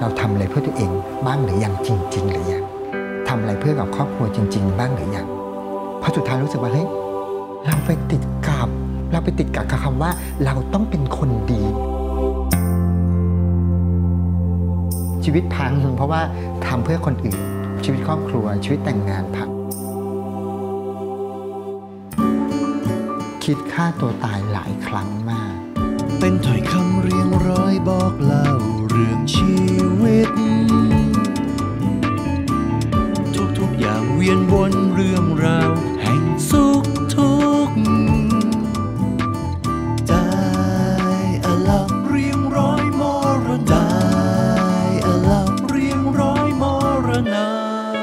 เราทำอะไรเพื่อตัวเองบ้างหรือยังจริงๆหรือยังทำอะไรเพื่อกับครอบครัวจริงๆบ้างหรือยังเพราะสุดท้ายรู้สึกว่าเฮ้ยเราไปติดกับคำว่าเราต้องเป็นคนดีชีวิตพังเพราะว่าทำเพื่อคนอื่นชีวิตครอบครัวชีวิตแต่งงานพังคิดฆ่าตัวตายหลายครั้งมากเป็นถ้อยคำเรียงร้อยบอกเล่าเรื่องชีวิตทุกอย่างเวียนวนเรื่องราวแห่งสุขทุกข์ได้เล่าเรียงร้อยมรณะได้เล่าเรียงร้อยมรณะ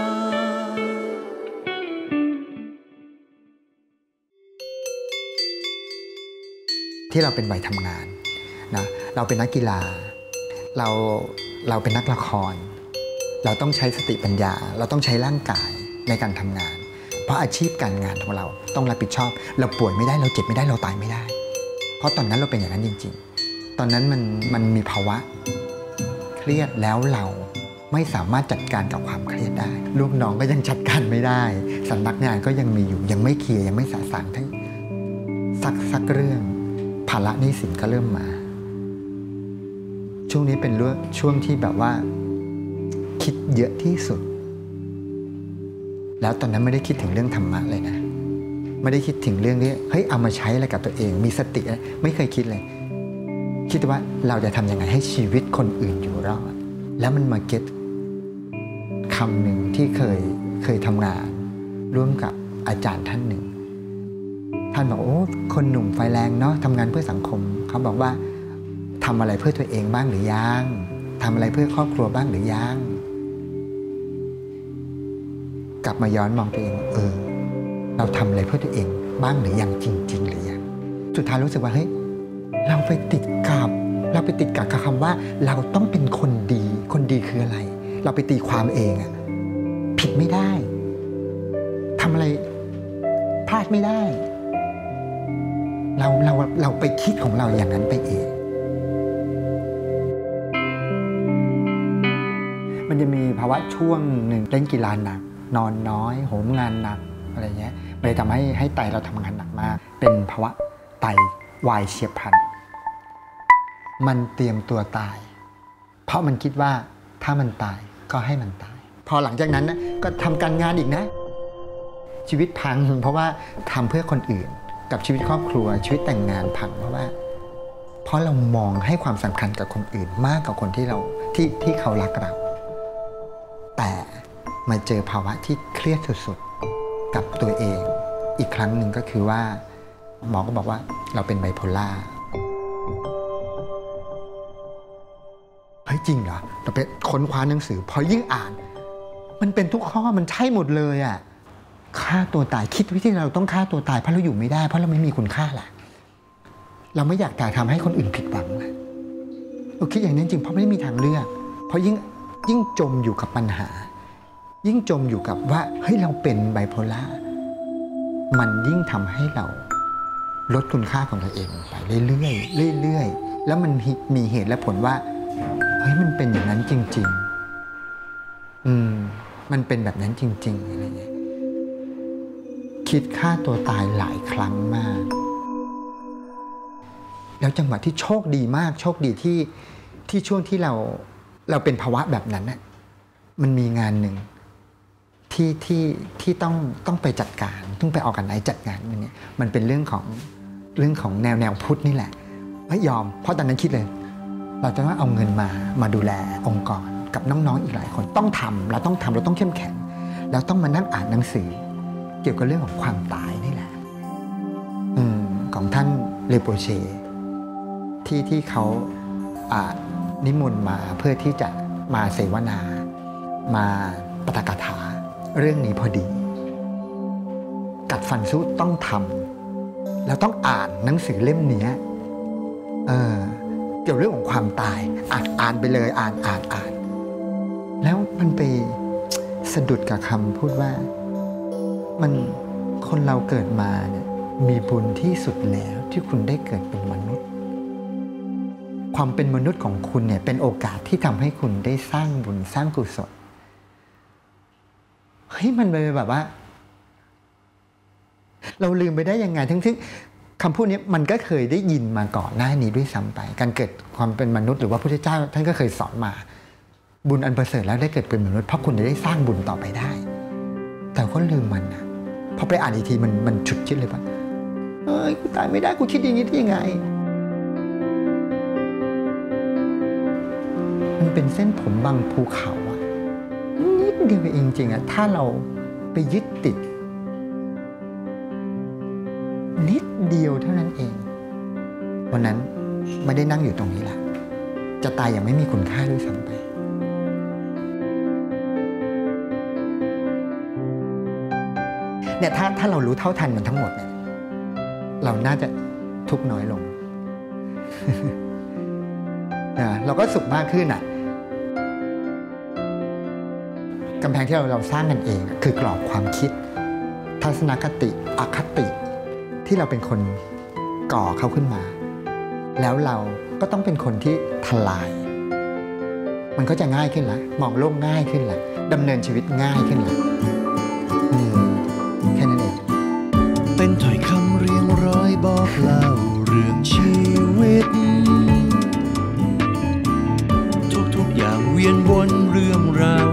ที่เราเป็นวัยทำงานนะเราเป็นนักกีฬาเราเป็นนักละครเราต้องใช้สติปัญญาเราต้องใช้ร่างกายในการทำงานเพราะอาชีพการงานของเราต้องรับผิดชอบเราป่วยไม่ได้เราเจ็บไม่ได้เราตายไม่ได้เพราะตอนนั้นเราเป็นอย่างนั้นจริงๆตอนนั้นมันมีภาวะเครียดแล้วเราไม่สามารถจัดการกับความเครียดได้ลูกน้องก็ยังจัดการไม่ได้สำนักงานก็ยังมีอยู่ยังไม่เคลียร์ยังไม่สะสางทั้งสักเรื่องภาระหนี้สินก็เริ่มมาช่วงนี้เป็นช่วงที่แบบว่าคิดเยอะที่สุดแล้วตอนนั้นไม่ได้คิดถึงเรื่องธรรมะเลยนะไม่ได้คิดถึงเรื่องที่เฮ้ยเอามาใช้อะไรกับตัวเองมีสติไม่เคยคิดเลยคิดว่าเราจะทำยังไงให้ชีวิตคนอื่นอยู่รอดแล้วมันมาเก็ตคำหนึ่งที่เคยทำงานร่วมกับอาจารย์ท่านหนึ่งท่านบอกโอ้คนหนุ่มไฟแรงเนาะทำงานเพื่อสังคมเขาบอกว่าทำอะไรเพื่อตัวเองบ้างหรือยังทำอะไรเพื่อครอบครัวบ้างหรือยังกลับมาย้อนมองตัวเองเราทำอะไรเพื่อตัวเองบ้างหรือยังจริงๆหรือยังสุดท้ายรู้สึกว่าเฮ้ยเราไปติดกับคำว่าเราต้องเป็นคนดีคนดีคืออะไรเราไปตีความเองอะผิดไม่ได้ทำอะไรพลาดไม่ได้เราไปคิดของเราอย่างนั้นไปเองมันจะมีภาวะช่วงหนึ่งเล่นกีฬาหนักนอนน้อยโหมงานหนักอะไรเงี้ยมันเลยทำให้ไตเราทำงานหนักมากเป็นภาวะไตวายเฉียบพลันมันเตรียมตัวตายเพราะมันคิดว่าถ้ามันตายก็ให้มันตายพอหลังจากนั้นนะก็ทำการงานอีกนะชีวิตพังเพราะว่าทำเพื่อคนอื่นกับชีวิตครอบครัวชีวิตแต่งงานพังเพราะเรามองให้ความสำคัญกับคนอื่นมากกว่าคนที่เขารักเราแต่มาเจอภาวะที่เครียดสุดๆกับตัวเองอีกครั้งหนึ่งก็คือว่าหมอก็บอกว่าเราเป็นไบโพล่าเฮ้ยจริงเหรอเราไปค้นคว้าหนังสือพอยิ่งอ่านมันเป็นทุกข้อมันใช่หมดเลยอ่ะฆ่าตัวตายคิดวิธีเราต้องฆ่าตัวตายเพราะเราอยู่ไม่ได้เพราะเราไม่มีคุณค่าแหละเราไม่อยากทำให้คนอื่นผิดหวังเลยเราคิดอย่างนี้จริงเพราะไม่มีทางเลือกเพราะยิ่งจมอยู่กับปัญหายิ่งจมอยู่กับว่าเฮ้ยเราเป็นไบโพล่ามันยิ่งทำให้เราลดคุณค่าของตัวเองไปเรื่อยๆแล้วมันมีเหตุและผลว่าเฮ้ยมันเป็นอย่างนั้นจริงๆมันเป็นแบบนั้นจริงๆอะไรเงี้ยคิดฆ่าตัวตายหลายครั้งมากแล้วจังหวะที่โชคดีมากโชคดีที่ช่วงที่เราเป็นภาวะแบบนั้นน่ะมันมีงานหนึ่งที่ต้องไปจัดการต้องไปออกกันไหนจัดงานมันเป็นเรื่องของแนวพุทธนี่แหละไม่ยอมเพราะตอนนั้นคิดเลยเราจะต้องเอาเงินมาดูแลองค์กรกับน้องๆอีกหลายคนต้องทำเราต้องเข้มแข็งเราต้องมานั่งอ่านหนังสือเกี่ยวกับเรื่องของความตายนี่แหละของท่านเลโปเชที่เขานิมนต์มาเพื่อที่จะมาเสวนามาปาฐกถาเรื่องนี้พอดีกัดฟันสู้ต้องทำแล้วต้องอ่านหนังสือเล่มนี้เกี่ยวเรื่องของความตายอ่านไปเลยอ่านแล้วมันไปสะดุดกับคำพูดว่ามันคนเราเกิดมาเนี่ยมีบุญที่สุดแล้วที่คุณได้เกิดเป็นมนุษย์ความเป็นมนุษย์ของคุณเนี่ยเป็นโอกาสที่ทำให้คุณได้สร้างบุญสร้างกุศลเฮ้ยมันเลยแบบว่า เราลืมไปได้ยังไงทั้งที่คำพูดนี้มันก็เคยได้ยินมาก่อนหน้านี้ด้วยซ้ำไปการเกิดความเป็นมนุษย์หรือว่าพระพุทธเจ้าท่านก็เคยสอนมาบุญอันประเสริฐแล้วได้เกิดเป็นมนุษย์เพราะคุณจะได้สร้างบุญต่อไปได้แต่ก็ลืมมันนะพอไปอ่านอีกทีมันฉุดคิดเลยว่ากูตายไม่ได้กูคิดอย่างนี้ได้ยังไงมันเป็นเส้นผมบางภูเขาอะนิดเดียวเองจริงอะถ้าเราไปยึดติดนิดเดียวเท่านั้นเองวันนั้นไม่ได้นั่งอยู่ตรงนี้ละจะตายอย่างไม่มีคุณค่าด้วยซ้ำไปเนี่ยถ้าเรารู้เท่าทันมันทั้งหมดเนี่ยเราน่าจะทุกข์น้อยลง เราก็สุขมากขึ้นอ่ะกำแพงที่เราสร้างกันเองคือกรอบความคิดทัศนคติอคติที่เราเป็นคนก่อเขาขึ้นมาแล้วเราก็ต้องเป็นคนที่ทลายมันก็จะง่ายขึ้นละมองโลกง่ายขึ้นละดำเนินชีวิตง่ายขึ้นละแค่นั้นเองเป็นถ้อยคำเรียงร้อยบอกเล่าเรื่องชีวิตทุกอย่างเวียนวนเรื่องราว